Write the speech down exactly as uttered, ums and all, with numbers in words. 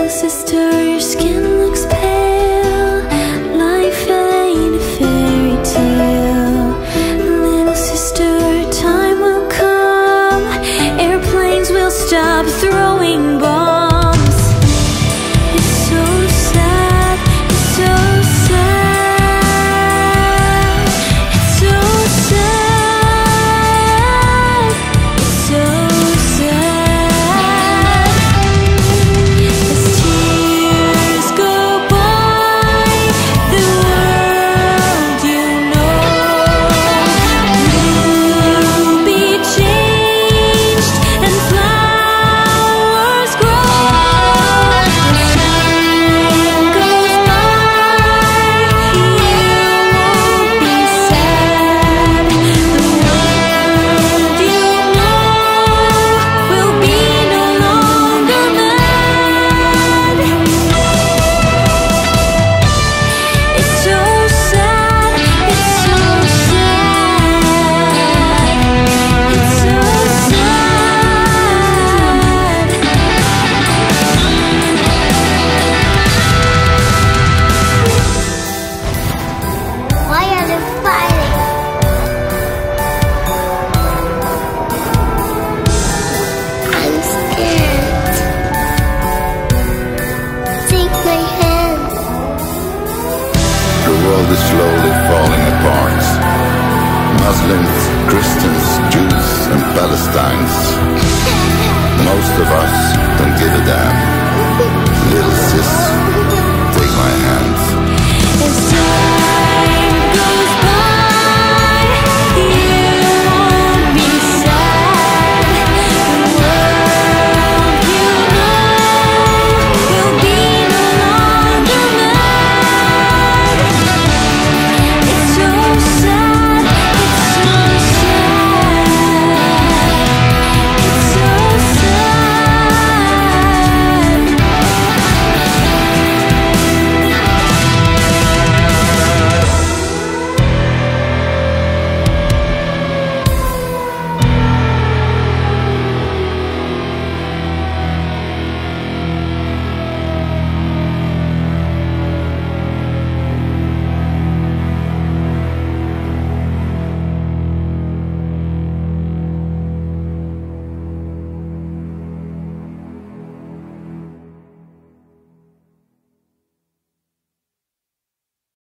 Sister, your skin looks pale. Life ain't a fairy tale. Little sister, time will come. Airplanes will stop throwing bombs. It's so sad, it's so sad. It's so sad, it's so sad. As tears go by, the world you know will be changed and flowers grow. As time goes by, you won't be sad. The world you know will be no longer mad. It's so sad, it's so sad, it's so sad. Why are they fighting? I'm scared. Take my hand. The world is slowly falling apart. Muslims, Christians, Jews and Palestinians. Most of us don't give a damn.